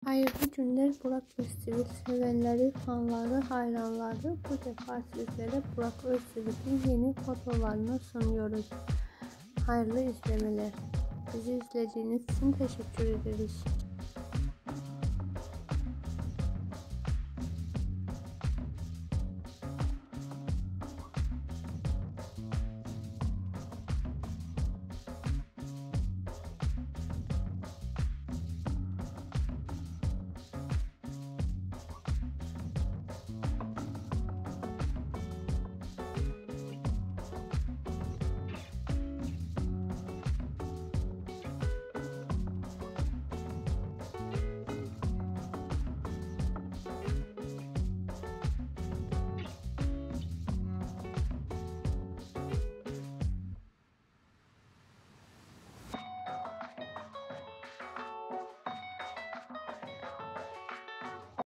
Hayırlı günler Burak Özçivit sevenleri, fanları, hayranları. Bu defa sizlere Burak Özçivit'in yeni fotolarını sunuyoruz. Hayırlı izlemeler. Bizi izlediğiniz için teşekkür ederiz.